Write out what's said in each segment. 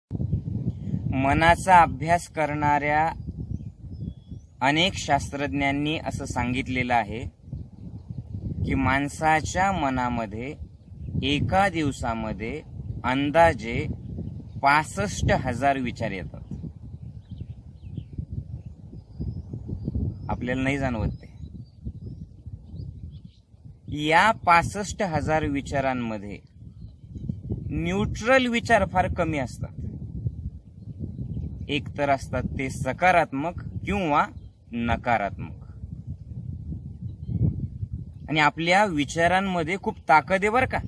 मनाचा अभ्यास करणाऱ्या अनेक शास्त्रज्ञांनी असं सांगितलेलं आहे की माणसाच्या मनामध्ये एका दिवसामध्ये अंदाजे 65,000 विचार येतात. आपल्याला नाही जाणवत ते. या 65,000 विचारांमध्ये न्यूट्रल विचार फार कमी असतात. एक तर असतात ते सकारात्मक किंवा नकारात्मक. आणि आपल्या विचारांमध्ये खूप ताकद आहे बरं का.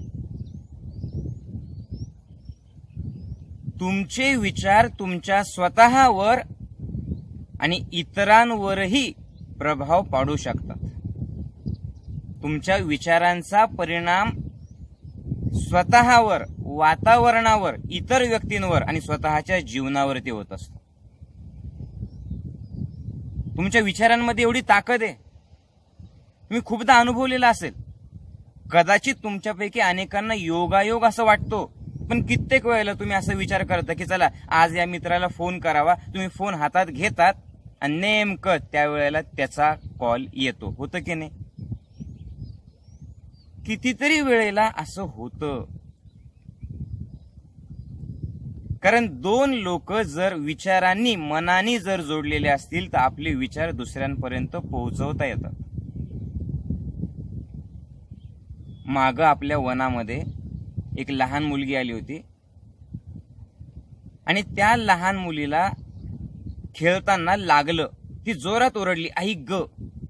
तुमचे विचार तुमच्या स्वतःवर आणि इतरांवरही प्रभाव पाडू शकतात. तुमच्या विचारांचा परिणाम स्वतःवर, वातावरणावर, इतर व्यक्तींवर आणि स्वतःच्या जीवनावरती होत असतो. तुमच्या विचारांमध्ये एवढी ताकद आहे. तुम्ही खूपदा अनुभवलेला असेल. कदाचित तुमच्यापैकी अनेकांना योगायोग असं वाटतो, पण कित्येक वेळेला तुम्ही असं विचार करता की चला आज या मित्राला फोन करावा. तुम्ही फोन हातात घेतात आणि नेमकं त्यावेळेला त्याचा कॉल येतो. होतं की नाही? कितीतरी वेळेला असं होतं. कारण दोन लोक जर विचारांनी, मनाने जर जोडलेले असतील तर आपले विचार दुसऱ्यांपर्यंत पोहोचवता येतात. मागं आपल्या वनामध्ये एक लहान मुलगी आली होती आणि त्या लहान मुलीला खेळताना लागलं. ती जोरात ओरडली, आई ग.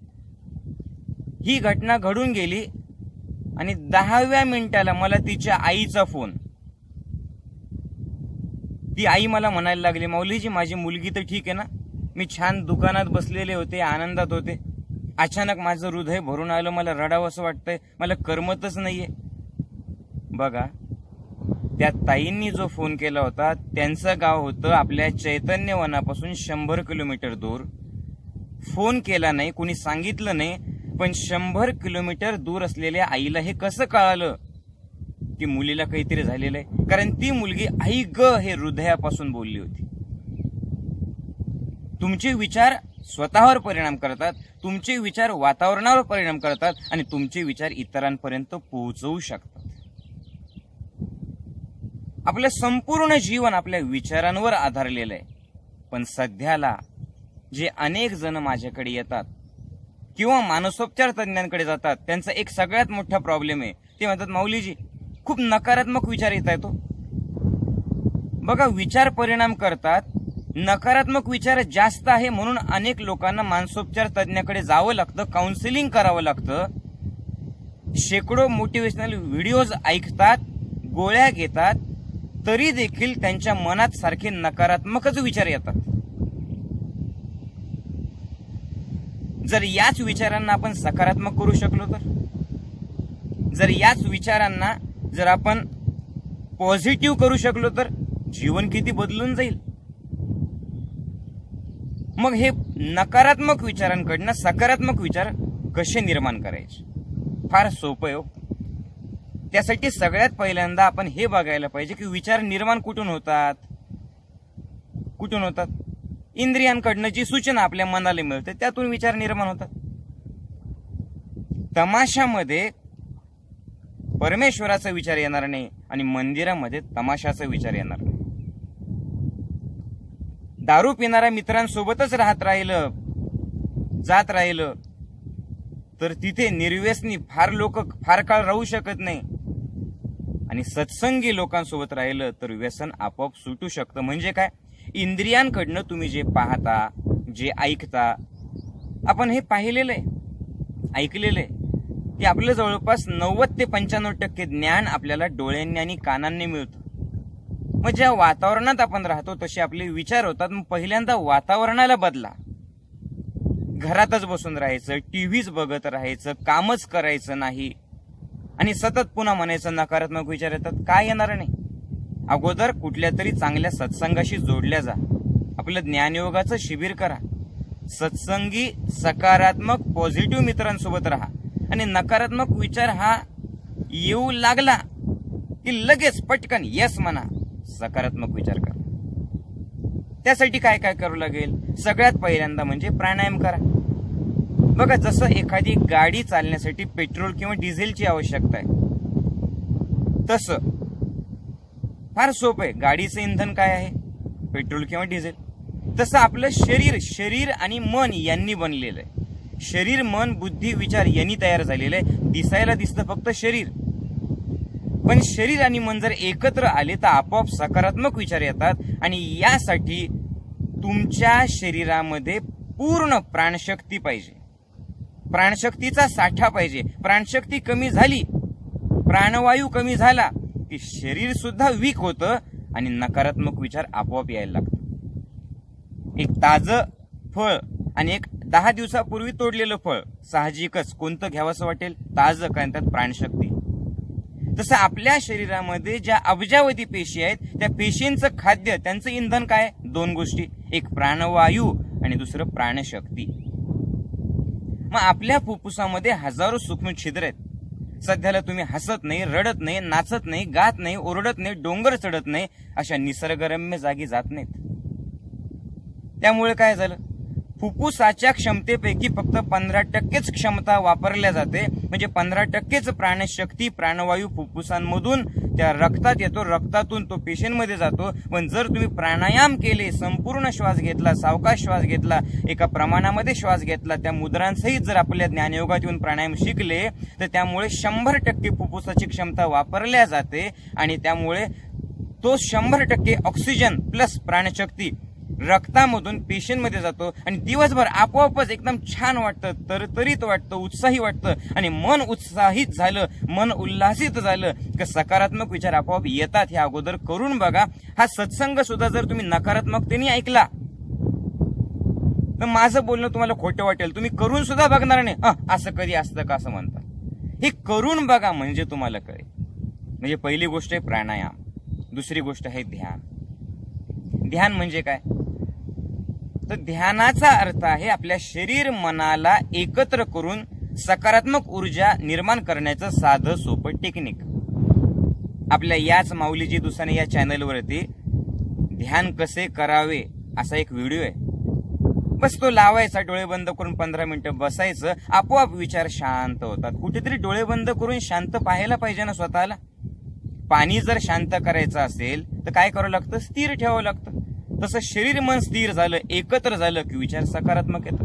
ही घटना घडून गेली आणि 10व्या मिनिटाला मला तिच्या आईचा फोन. ती आई मला म्हणायला लागली, माऊलीजी माझी मुलगी तर ठीक आहे ना. मी छान दुकानात बसलेले होते, आनंदात होते. अचानक माझं हृदय भरून आलं. मला रडावं असं वाटतंय. मला करमतच नाहीये. बघा, त्या ताईंनी जो फोन केला होता त्यांचं गाव होतं आपल्या चैतन्य वनापासून 100 किलोमीटर दूर. फोन केला नाही, कुणी सांगितलं नाही. पण 100 किलोमीटर दूर असलेल्या आईला हे कसं कळालं की मुलीला काहीतरी झालेलं आहे? कारण ती मुलगी आई ग हे हृदयापासून बोलली होती. तुमचे विचार स्वतःवर परिणाम करतात, तुमचे विचार वातावरणावर परिणाम करतात आणि तुमचे विचार इतरांपर्यंत पोहोचवू शकतात. आपलं संपूर्ण जीवन आपल्या विचारांवर आधारलेलं आहे. पण सध्याला जे अनेक जण माझ्याकडे येतात किंवा मानसोपचार तज्ञांकडे जातात, त्यांचा एक सगळ्यात मोठा प्रॉब्लेम आहे. ते म्हणतात, माऊलीजी खूप नकारात्मक विचार येत आहेत. बघा, विचार परिणाम करतात. नकारात्मक विचार जास्त आहे म्हणून अनेक लोकांना मानसोपचार तज्ञाकडे जावं लागतं, काउन्सिलिंग करावं लागतं. शेकडो मोटिवेशनल व्हिडिओज ऐकतात, गोळ्या घेतात, तरी देखील त्यांच्या मनात सारखे नकारात्मकच विचार येतात. जर याच विचारांना आपण सकारात्मक करू शकलो तर, जर याच विचारांना जर आपण पॉझिटिव्ह करू शकलो तर जीवन किती बदलून जाईल. मग हे नकारात्मक विचारांकडनं सकारात्मक विचार कसे निर्माण करायचे? फार सोपं आहे. त्यासाठी सगळ्यात पहिल्यांदा आपण हे बघायला पाहिजे की विचार निर्माण कुठून होतात. कुठून होतात? इंद्रियांकडनं जी सूचना आपल्या मनाला मिळते त्यातून विचार निर्माण होतात. तमाशामध्ये परमेश्वराचा विचार येणार नाही आणि मंदिरामध्ये तमाशाचा विचार येणार नाही. दारू पिणाऱ्या मित्रांसोबतच राहत राहिलं, जात राहिलं तर तिथे निर्व्यसनी फार काळ राहू शकत नाही. आणि सत्संगी लोकांसोबत राहिलं तर व्यसन आपोआप सुटू शकतं. म्हणजे काय? इंद्रियांकडनं तुम्ही जे पाहता, जे ऐकता, आपण हे पाहिलेलं आहे, ऐकलेलं आहे. ते आपलं जवळपास 90 ते 95% ज्ञान आपल्याला डोळ्यांनी आणि कानांनी मिळतं. मग ज्या वातावरणात आपण राहतो तसे आपले विचार होतात. मग पहिल्यांदा वातावरणाला बदला. घरातच बसून राहायचं, टीव्हीच बघत राहायचं, कामच करायचं नाही आणि सतत पुन्हा म्हणायचं नकारात्मक विचार येतात. काय येणार नाही? अगोदर कुठल्या तरी चांगल्या सत्संगाशी जोडल्या जा. आपलं ज्ञानयोगाचं शिबिर करा. सत्संगी, सकारात्मक, पॉझिटिव्ह मित्रांसोबत राहा आणि नकारात्मक विचार हा येऊ लागला की लगेच पटकन यस म्हणा, सकारात्मक विचार करा. त्यासाठी काय काय करावं लागेल? सगळ्यात पहिल्यांदा म्हणजे प्राणायाम करा. बघा, जसं एखादी गाडी चालण्यासाठी पेट्रोल किंवा डिझेलची आवश्यकता आहे, तसं फार सोपं आहे. गाडीचं इंधन काय आहे? पेट्रोल किंवा डिझेल. तसं आपलं शरीर आणि मन यांनी बनलेलं आहे. शरीर, मन, बुद्धी, विचार यांनी तयार झालेलं आहे. दिसायला दिसतं फक्त शरीर, पण शरीर आणि मन जर एकत्र आले तर आपोआप सकारात्मक विचार येतात. आणि यासाठी तुमच्या शरीरामध्ये पूर्ण प्राणशक्ती पाहिजे, प्राणशक्तीचा साठा पाहिजे. प्राणशक्ती कमी झाली, प्राणवायू कमी झाला की शरीर सुद्धा वीक होतं आणि नकारात्मक विचार आपोआप यायला लागतात. एक ताजं फळ आणि एक 10 दिवसापूर्वी तोडलेलं फळ, साहजिकच कोणतं घ्यावंसं वाटेल? ताजं, कारण त्यात प्राणशक्ती. तसं आपल्या शरीरामध्ये ज्या अब्जावधी पेशी आहेत, त्या पेशींचं खाद्य, त्यांचं इंधन काय? 2 गोष्टी, एक प्राणवायू आणि दुसरं प्राणशक्ती. मग आपल्या फुफ्फुसामध्ये हजारो सूक्ष्म छिद्र आहेत. सध्याला तुम्ही हसत नाही, रडत नाही, नाचत नाही, गात नाही, ओरडत नाही, डोंगर चढत नाही, अशा निसर्गरम्य जागी जात नाहीत. त्यामुळे काय झालं? फुफ्फुसाच्या क्षमतेपैकी फक्त 15% क्षमता वापरल्या जाते. म्हणजे 15% प्राणशक्ती, प्राणवायू फुफ्फुसांमधून त्या रक्तात येतो, रक्तातून तो पेशींमध्ये जातो. पण जर तुम्ही प्राणायाम केले, संपूर्ण श्वास घेतला, सावकाश श्वास घेतला, एका प्रमाणामध्ये श्वास घेतला, त्या मुद्रांसहित जर आपल्या ज्ञानयोगात येऊन प्राणायाम शिकले, तर त्यामुळे 100% फुफ्फुसाची क्षमता वापरल्या जाते. आणि त्यामुळे तो 100% ऑक्सिजन प्लस प्राणशक्ती रक्तामधून पेशींमध्ये जातो आणि दिवसभर आपोआपच एकदम छान वाटतं, तरतरीत वाटतं, उत्साही वाटतं. आणि मन उत्साहित झालं, मन उल्हासित झालं की सकारात्मक विचार आपोआप येतात. हे अगोदर करून बघा. हा सत्संग सुद्धा जर तुम्ही नकारात्मकतेने ऐकला तर माझं बोलणं तुम्हाला खोटं वाटेल, तुम्ही करून सुद्धा बघणार नाही. असं कधी असतं का असं म्हणतात. हे करून बघा म्हणजे तुम्हाला कळेल. म्हणजे पहिली गोष्ट आहे प्राणायाम, दुसरी गोष्ट आहे ध्यान. ध्यान म्हणजे काय? तर ध्यानाचा अर्थ आहे आपल्या शरीर मनाला एकत्र करून सकारात्मक ऊर्जा निर्माण करण्याचं साधं सोपं टेक्निक. आपल्या याच माऊलीजी दुसाने या चॅनलवरती ध्यान कसे करावे असा एक व्हिडिओ आहे. बस तो लावायचा, डोळे बंद करून 15 मिनिटं बसायचं, आपोआप विचार शांत होतात. कुठेतरी डोळे बंद करून शांत पाहायला पाहिजे ना स्वतःला. पाणी जर शांत करायचं असेल तर काय करावं लागतं? स्थिर ठेवावं लागतं. तसं शरीर मन स्थिर झालं, एकत्र झालं की विचार सकारात्मक येतात.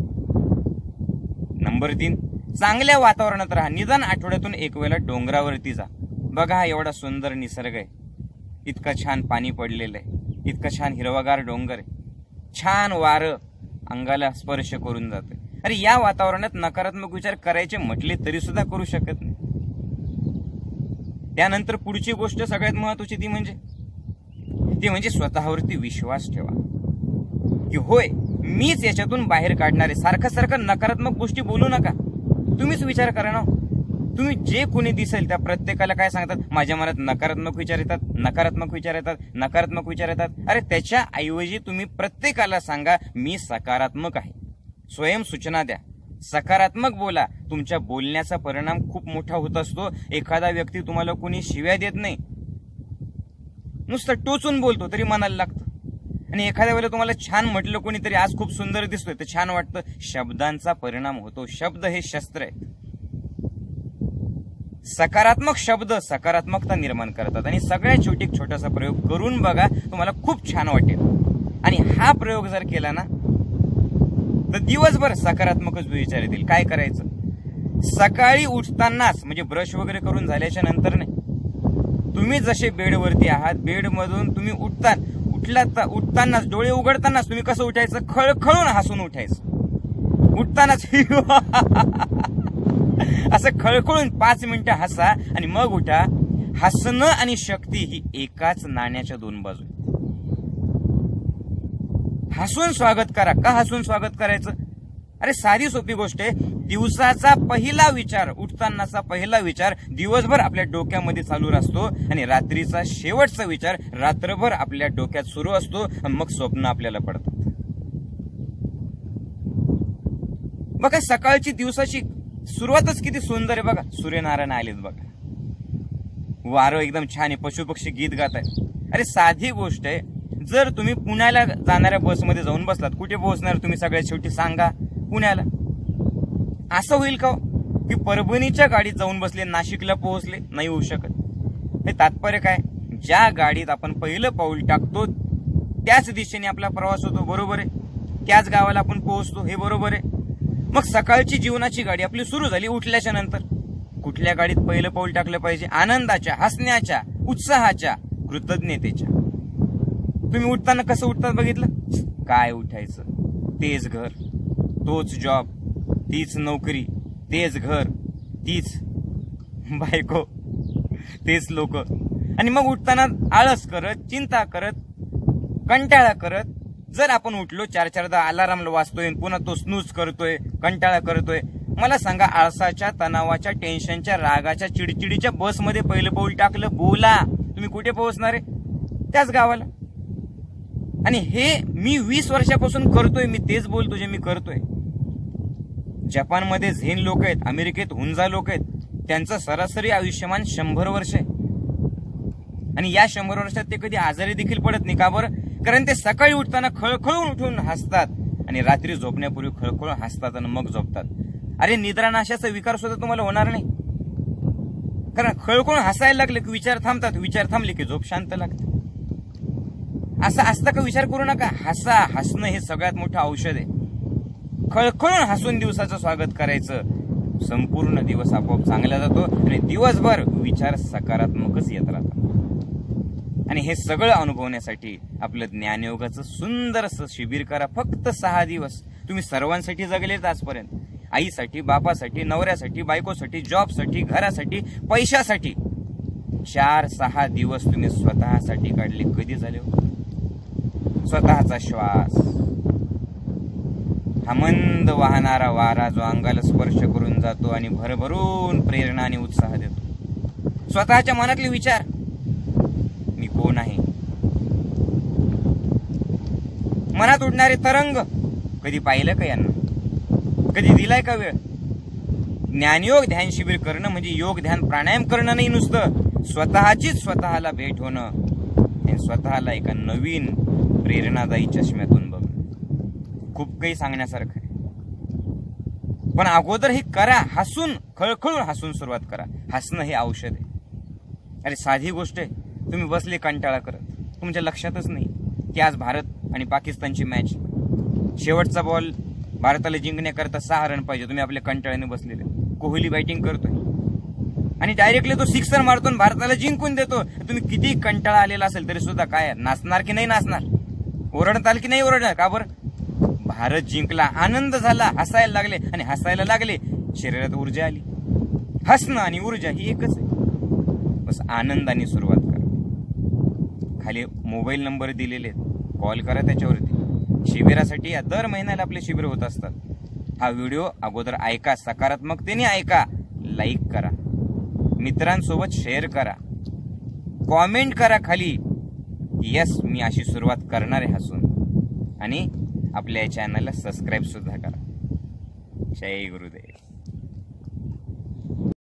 नंबर 3, चांगल्या वातावरणात राहा. निदान आठवड्यातून एक वेळा डोंगरावरती जा. बघा, हा एवढा सुंदर निसर्ग आहे, इतकं छान पाणी पडलेलं आहे, इतकं छान हिरवागार डोंगर आहे, छान वारं अंगाला स्पर्श करून जाते. अरे या वातावरणात नकारात्मक विचार करायचे म्हटले तरी सुद्धा करू शकत नाही. त्यानंतर पुढची गोष्ट सगळ्यात महत्वाची ती म्हणजे स्वतःवरती विश्वास ठेवा की होय मीच याच्यातून बाहेर काढणार आहे. सारखं सारखं नकारात्मक गोष्टी बोलू नका. तुम्हीच विचार करा ना. तुम्ही जे कोणी दिसेल त्या प्रत्येकाला काय सांगतात? माझ्या मनात नकारात्मक विचार येतात, नकारात्मक विचार येतात, नकारात्मक विचार येतात. अरे त्याच्या ऐवजी तुम्ही प्रत्येकाला सांगा मी सकारात्मक आहे. स्वयं सूचना द्या, सकारात्मक बोला. तुमच्या बोलण्याचा परिणाम खूप मोठा होत असतो. एखादा व्यक्ती तुम्हाला कोणी शिव्या देत नाही, नुसतं टोचून बोलतो तरी मनाला लागतं. आणि एखाद्या वेळेला तुम्हाला छान म्हटलं कोणीतरी, आज खूप सुंदर दिसतोय, तर छान वाटतं. शब्दांचा परिणाम होतो. शब्द हे शस्त्र आहेत. सकारात्मक शब्द सकारात्मकता निर्माण करतात. आणि सगळ्यात शेवटी छोटासा प्रयोग करून बघा, तुम्हाला खूप छान वाटेल. आणि हा प्रयोग जर केला ना तर दिवसभर सकारात्मकच विचार येतील. काय करायचं? सकाळी उठतानाच, म्हणजे ब्रश वगैरे करून झाल्याच्या नंतर नाही, तुम्ही जसे बेडवरती आहात, बेडमधून तुम्ही उठतानाच डोळे उघडतानाच तुम्ही कसं उठायचं? खळखळून हसून उठायचं. उठतानाच असं खळखळून 5 मिनिटं हसा आणि मग उठा. हसणं आणि शक्ती ही एकाच नाण्याच्या 2 बाजू. हसून स्वागत करा. का हसून स्वागत करायचं? अरे साधी सोपी गोष्ट आहे. दिवसाचा पहिला विचार, उठतानाचा पहिला विचार दिवसभर आपल्या डोक्यामध्ये चालू असतो आणि रात्रीचा शेवटचा विचार रात्रभर आपल्या डोक्यात सुरू असतो आणि मग स्वप्न आपल्याला पडतात. बघा सकाळची दिवसाची सुरुवातच किती सुंदर आहे. बघा सूर्यनारायण आलेत, बघा वारं एकदम छान आहे, पशुपक्षी गीत गात आहे. अरे साधी गोष्ट आहे. जर तुम्ही पुण्याला जाणाऱ्या बसमध्ये जाऊन बसलात, कुठे पोहोचणार तुम्ही सगळ्यात शेवटी सांगा? पुण्याला. असं होईल का की परभणीच्या गाडीत जाऊन बसले नाशिकला पोहोचले? नाही होऊ शकत. हे तात्पर्य काय? ज्या गाडीत आपण पहिलं पाऊल टाकतो त्याच दिशेने आपला प्रवास होतो, बरोबर आहे? त्याच गावाला आपण पोहोचतो, हे बरोबर आहे? मग सकाळची जीवनाची गाडी आपली सुरू झाली उठल्याच्या नंतर. कुठल्या गाडीत पहिलं पाऊल टाकलं पाहिजे? आनंदाच्या, हसण्याच्या, उत्साहाच्या, कृतज्ञतेच्या. तुम्ही उठताना कसं उठतात बघितलं? काय उठायचं? तेच घर, तोच जॉब, तीच नोकरी, तेच घर, तीच बायको, तेच लोक. आणि मग उठताना आळस करत, चिंता करत, कंटाळा करत जर आपण उठलो, 4-4दा अलार्म वाजतोय, पुन्हा तो स्नूज करतोय, कंटाळा करतोय, मला सांगा, आळसाच्या, तणावाच्या, टेन्शनच्या, रागाच्या, चिडचिडीच्या बसमध्ये पहिलं पाऊल टाकलं, बोला, तुम्ही कुठे पोहोचणार आहे? त्याच गावाला. आणि हे मी 20 वर्षापासून करतोय, मी तेच बोलतो जे मी करतोय. जपानमध्ये झेन लोक आहेत, अमेरिकेत हुंजा लोक आहेत, त्यांचं सरासरी आयुष्यमान 100 वर्ष आहे. आणि या 100 वर्षात ते कधी आजारी देखील पडत नाही. का बरं? कारण ते सकाळी उठताना खळखळून उठून हसतात आणि रात्री झोपण्यापूर्वी खळखळून हसतात आणि मग झोपतात. अरे निद्रानाशाचा विकार सुद्धा तुम्हाला होणार नाही, कारण खळखळून हसायला लागले की विचार थांबतात, विचार थांबले की झोप शांत लागते. असं असतं का? विचार करू नका. हसा. हसणं हे सगळ्यात मोठं औषध आहे. खळखळून हसून दिवसाचं स्वागत करायचं, संपूर्ण दिवस आपोआप चांगला जातो आणि दिवसभर विचार सकारात्मकच येत राहतात. आणि हे सगळं अनुभवण्यासाठी आपलं ज्ञानयोगाचं सुंदर असं शिबिर करा. फक्त 6 दिवस. तुम्ही सर्वांसाठी जगलेत आजपर्यंत. आईसाठी, बापासाठी, नवऱ्यासाठी, बायकोसाठी, जॉबसाठी, घरासाठी, पैशासाठी. 4-6 दिवस तुम्ही स्वतःसाठी काढले. कधी झाले हो? स्वतःचा श्वास, हा मंद वाहणारा वारा जो अंगाला स्पर्श करून जातो आणि भरभरून प्रेरणा आणि उत्साह देतो. स्वतःच्या मनातले विचार, मी कोण आहे? मनात उडणारे तरंग कधी पाहिलं का यांना? कधी दिलाय का वेळ? ज्ञानयोग ध्यान शिबिर करणं म्हणजे योग ध्यान प्राणायाम करणं नाही, नुसतं स्वतःचीच स्वतःला भेट होणं आणि स्वतःला एका नवीन प्रेरणादायी चष्म्यातून बघणं. खूप काही सांगण्यासारखं आहे, पण अगोदर हे करा. हसून, खळखळून हसून सुरुवात करा. हसणं हे औषध आहे. अरे साधी गोष्ट आहे, तुम्ही बसले कंटाळा करत, तुमच्या लक्षातच नाही की आज भारत आणि पाकिस्तानची मॅच, शेवटचा बॉल भारताला जिंकण्याकरता 6 रन पाहिजे. तुम्ही आपल्या कंटाळ्याने बसलेले. कोहली बॅटिंग करतोय आणि डायरेक्टली तो 6 मारतो आणि भारताला जिंकून देतो. तुम्ही किती कंटाळा आलेला असेल तरी सुद्धा काय नाचणार की नाही नाचणार? ओरडताल की नाही ओरडणार? का बरं? भारत जिंकला, आनंद झाला, हसायला लागले आणि हसायला लागले, शरीरात ऊर्जा आली. हसणं आणि ऊर्जा ही एकच आहे. बस आनंदाने सुरुवात करा. खाली मोबाईल नंबर दिलेले आहेत, कॉल करा त्याच्यावरती. शिबिरासाठी दर महिन्याला आपले शिबिर होत असतात. हा व्हिडिओ अगोदर ऐका, सकारात्मकतेने ऐका, लाईक करा, मित्रांसोबत शेअर करा, कॉमेंट करा खाली, यस मी अशी सुरुवात करणार आहे हसून. आणि आपल्या चॅनलला सबस्क्राईब सुद्धा करा. जय गुरुदेव.